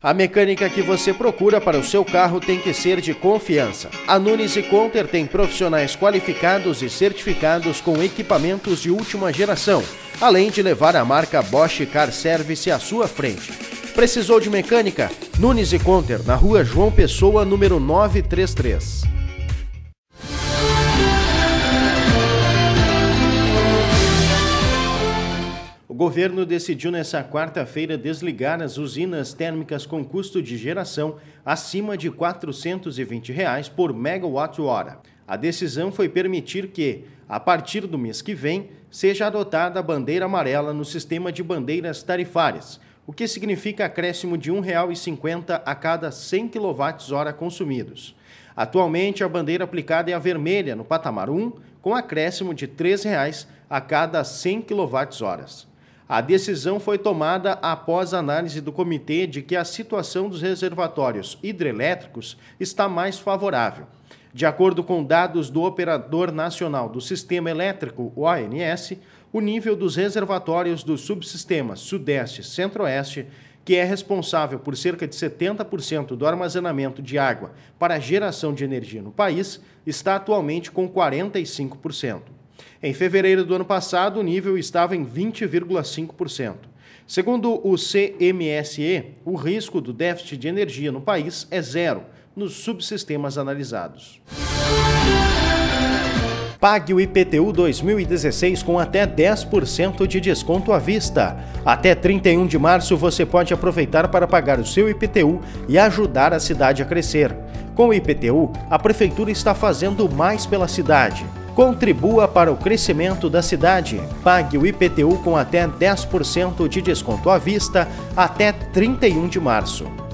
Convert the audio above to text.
A mecânica que você procura para o seu carro tem que ser de confiança. A Nunes e Conter tem profissionais qualificados e certificados com equipamentos de última geração, além de levar a marca Bosch Car Service à sua frente. Precisou de mecânica? Nunes e Conter, na rua João Pessoa, número 933. O governo decidiu nesta quarta-feira desligar as usinas térmicas com custo de geração acima de R$ 420 por megawatt-hora. A decisão foi permitir que, a partir do mês que vem, seja adotada a bandeira amarela no sistema de bandeiras tarifárias, o que significa acréscimo de R$ 1,50 a cada 100 kWh consumidos. Atualmente, a bandeira aplicada é a vermelha, no patamar 1, com acréscimo de R$ 3,00 a cada 100 kWh. A decisão foi tomada após a análise do comitê de que a situação dos reservatórios hidrelétricos está mais favorável. De acordo com dados do Operador Nacional do Sistema Elétrico, o ONS, o nível dos reservatórios dos subsistemas Sudeste e Centro-Oeste, que é responsável por cerca de 70% do armazenamento de água para a geração de energia no país, está atualmente com 45%. Em fevereiro do ano passado, o nível estava em 20,5%. Segundo o CMSE, o risco do déficit de energia no país é zero nos subsistemas analisados. Pague o IPTU 2016 com até 10% de desconto à vista. Até 31 de março você pode aproveitar para pagar o seu IPTU e ajudar a cidade a crescer. Com o IPTU, a Prefeitura está fazendo mais pela cidade. Contribua para o crescimento da cidade. Pague o IPTU com até 10% de desconto à vista até 31 de março.